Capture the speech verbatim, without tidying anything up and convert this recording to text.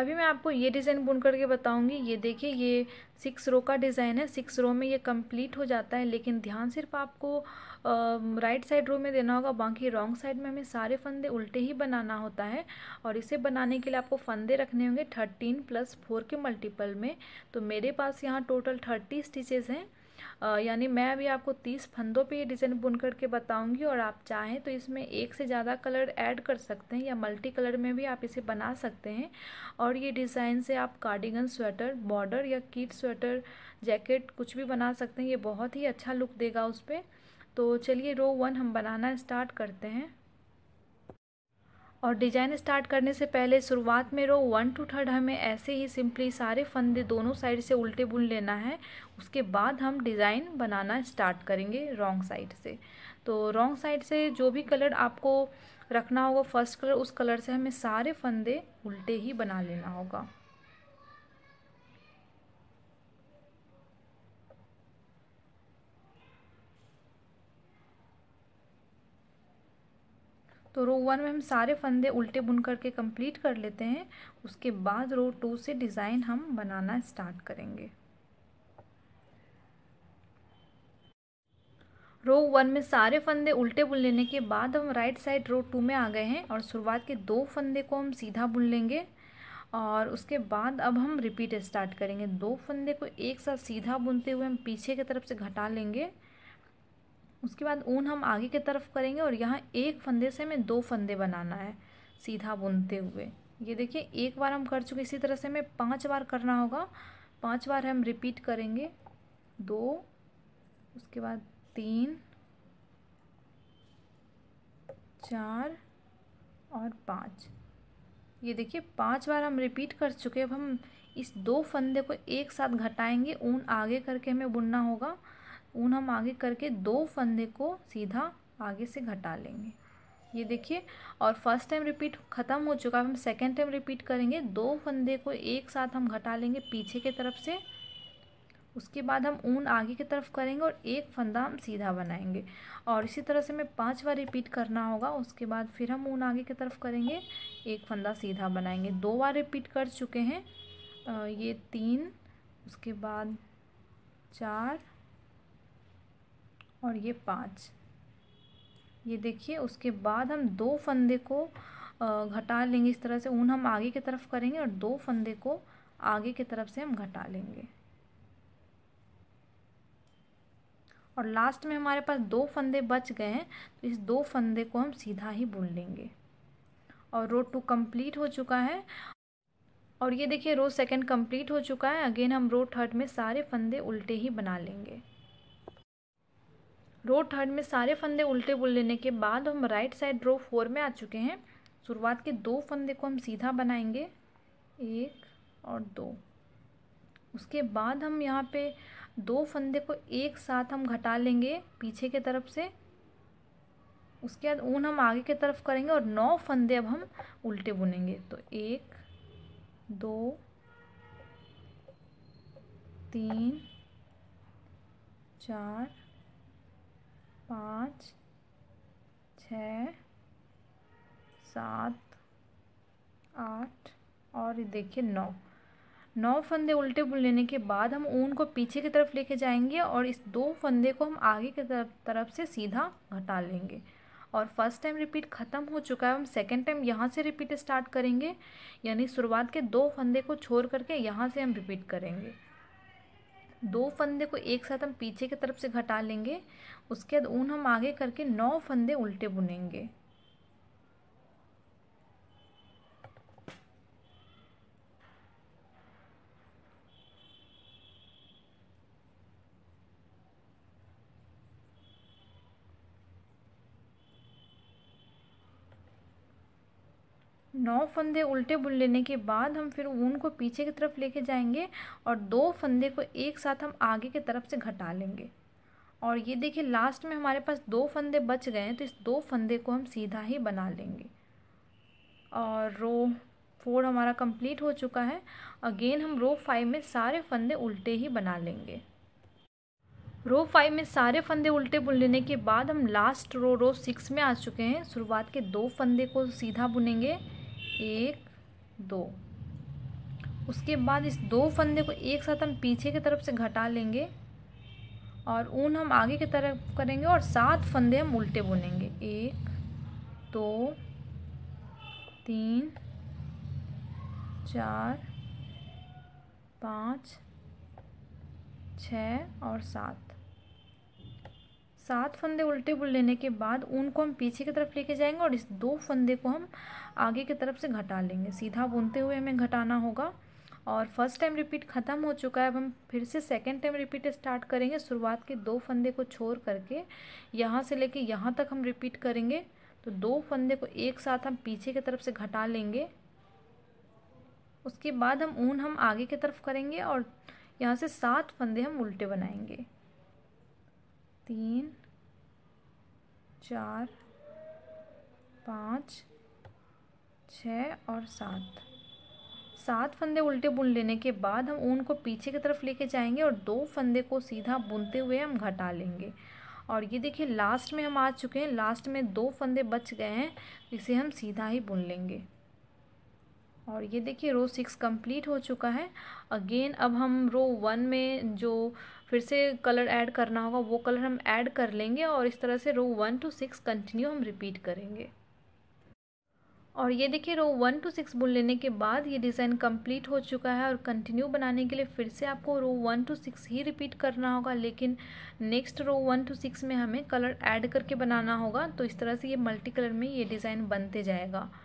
अभी मैं आपको ये डिज़ाइन बुन करके बताऊंगी। ये देखिए, ये सिक्स रो का डिज़ाइन है। सिक्स रो में ये कंप्लीट हो जाता है, लेकिन ध्यान सिर्फ आपको राइट साइड रो में देना होगा, बाकी रॉन्ग साइड में हमें सारे फंदे उल्टे ही बनाना होता है। और इसे बनाने के लिए आपको फंदे रखने होंगे थर्टीन प्लस फोर के मल्टीपल में। तो मेरे पास यहाँ टोटल थर्टी स्टिचेज़ हैं, यानी मैं अभी आपको तीस फंदों पे ये डिज़ाइन बुन करके बताऊंगी। और आप चाहें तो इसमें एक से ज़्यादा कलर ऐड कर सकते हैं, या मल्टी कलर में भी आप इसे बना सकते हैं। और ये डिज़ाइन से आप कार्डिगन, स्वेटर, बॉर्डर या किड स्वेटर, जैकेट कुछ भी बना सकते हैं। ये बहुत ही अच्छा लुक देगा उस पर। तो चलिए रो वन हम बनाना स्टार्ट करते हैं। और डिजाइन स्टार्ट करने से पहले शुरुआत में रो वन टू थर्ड हमें ऐसे ही सिंपली सारे फंदे दोनों साइड से उल्टे बुन लेना है। उसके बाद हम डिज़ाइन बनाना स्टार्ट करेंगे रॉन्ग साइड से। तो रॉन्ग साइड से जो भी कलर आपको रखना होगा, फर्स्ट कलर, उस कलर से हमें सारे फंदे उल्टे ही बना लेना होगा। तो रो वन में हम सारे फंदे उल्टे बुन करके कंप्लीट कर लेते हैं। उसके बाद रो टू से डिज़ाइन हम बनाना स्टार्ट करेंगे। रो वन में सारे फंदे उल्टे बुन लेने के बाद हम राइट साइड रो टू में आ गए हैं, और शुरुआत के दो फंदे को हम सीधा बुन लेंगे। और उसके बाद अब हम रिपीट स्टार्ट करेंगे। दो फंदे को एक साथ सीधा बुनते हुए हम पीछे की तरफ से घटा लेंगे। उसके बाद ऊन हम आगे की तरफ करेंगे, और यहाँ एक फंदे से हमें दो फंदे बनाना है सीधा बुनते हुए। ये देखिए, एक बार हम कर चुके, इसी तरह से हमें पांच बार करना होगा। पांच बार हम रिपीट करेंगे। दो, उसके बाद तीन, चार और पाँच। ये देखिए, पांच बार हम रिपीट कर चुके। अब हम इस दो फंदे को एक साथ घटाएंगे, ऊन आगे करके हमें बुनना होगा। ऊन हम आगे करके दो फंदे को सीधा आगे से घटा लेंगे। ये देखिए, और फर्स्ट टाइम रिपीट ख़त्म हो चुका है। हम सेकेंड टाइम रिपीट करेंगे। दो फंदे को एक साथ हम घटा लेंगे पीछे की तरफ से। उसके बाद हम ऊन आगे की तरफ करेंगे और एक फंदा हम सीधा बनाएंगे। और इसी तरह से हमें पांच बार रिपीट करना होगा। उसके बाद फिर हम ऊन आगे की तरफ करेंगे, एक फंदा सीधा बनाएंगे। दो बार रिपीट कर चुके हैं। ये तीन, उसके बाद चार और ये पाँच। ये देखिए, उसके बाद हम दो फंदे को घटा लेंगे इस तरह से। ऊन हम आगे की तरफ करेंगे और दो फंदे को आगे की तरफ से हम घटा लेंगे। और लास्ट में हमारे पास दो फंदे बच गए हैं, तो इस दो फंदे को हम सीधा ही बुन लेंगे। और रो टू कंप्लीट हो चुका है। और ये देखिए, रो सेकंड कंप्लीट हो चुका है। अगेन हम रो थर्ड में सारे फंदे उल्टे ही बना लेंगे। रो थर्ड में सारे फंदे उल्टे बुन लेने के बाद हम राइट साइड रो फोर में आ चुके हैं। शुरुआत के दो फंदे को हम सीधा बनाएंगे, एक और दो। उसके बाद हम यहाँ पे दो फंदे को एक साथ हम घटा लेंगे पीछे की तरफ से। उसके बाद ऊन हम आगे की तरफ करेंगे और नौ फंदे अब हम उल्टे बुनेंगे। तो एक, दो, तीन, चार, पाँच, छः, सात, आठ और ये देखिए नौ। नौ फंदे उल्टे बुन लेने के बाद हम ऊन को पीछे की तरफ लेके जाएंगे और इस दो फंदे को हम आगे की तरफ तरफ से सीधा घटा लेंगे। और फर्स्ट टाइम रिपीट ख़त्म हो चुका है। हम सेकेंड टाइम यहाँ से रिपीट स्टार्ट करेंगे, यानी शुरुआत के दो फंदे को छोड़ करके यहाँ से हम रिपीट करेंगे। दो फंदे को एक साथ हम पीछे की तरफ से घटा लेंगे। उसके बाद ऊन हम आगे करके नौ फंदे उल्टे बुनेंगे। नौ फंदे उल्टे बुन लेने के बाद हम फिर ऊन को पीछे की तरफ लेके जाएंगे और दो फंदे को एक साथ हम आगे की तरफ से घटा लेंगे। और ये देखिए, लास्ट में हमारे पास दो फंदे बच गए हैं, तो इस दो फंदे को हम सीधा ही बना लेंगे। और रो फोर हमारा कंप्लीट हो चुका है। अगेन हम रो फाइव में सारे फंदे उल्टे ही बना लेंगे। रो फाइव में सारे फंदे उल्टे बुन लेने के बाद हम लास्ट रो रो सिक्स में आ चुके हैं। शुरुआत के दो फंदे को सीधा बुनेंगे, एक, दो। उसके बाद इस दो फंदे को एक साथ हम पीछे की तरफ से घटा लेंगे और ऊन हम आगे की तरफ करेंगे और सात फंदे हम उल्टे बुनेंगे। एक, दो, तीन, चार, पाँच, छः और सात। सात फंदे उल्टे बुन लेने के बाद ऊन को हम पीछे की तरफ लेके जाएंगे और इस दो फंदे को हम आगे की तरफ से घटा लेंगे। सीधा बुनते हुए हमें घटाना होगा। और फर्स्ट टाइम रिपीट ख़त्म हो चुका है। अब हम फिर से सेकेंड टाइम रिपीट स्टार्ट करेंगे। शुरुआत के दो फंदे को छोड़ करके यहाँ से लेके यहाँ तक हम रिपीट करेंगे। तो दो फंदे को एक साथ हम पीछे की तरफ से घटा लेंगे। उसके बाद हम ऊन हम आगे की तरफ करेंगे और यहाँ से सात फंदे हम उल्टे बनाएंगे। तीन, चार, पाँच, छः और सात। सात फंदे उल्टे बुन लेने के बाद हम ऊन को पीछे की तरफ लेके जाएंगे और दो फंदे को सीधा बुनते हुए हम घटा लेंगे। और ये देखिए लास्ट में हम आ चुके हैं। लास्ट में दो फंदे बच गए हैं, इसे हम सीधा ही बुन लेंगे। और ये देखिए रो सिक्स कंप्लीट हो चुका है। अगेन अब हम रो वन में जो फिर से कलर ऐड करना होगा वो कलर हम ऐड कर लेंगे और इस तरह से row one two six continue हम रिपीट करेंगे। और ये देखिए रो वन टू सिक्स बुन लेने के बाद ये डिज़ाइन कंप्लीट हो चुका है। और कंटिन्यू बनाने के लिए फिर से आपको रो वन टू सिक्स ही रिपीट करना होगा, लेकिन next row one two six में हमें कलर ऐड करके बनाना होगा। तो इस तरह से ये मल्टी कलर में ये डिज़ाइन बनते जाएगा।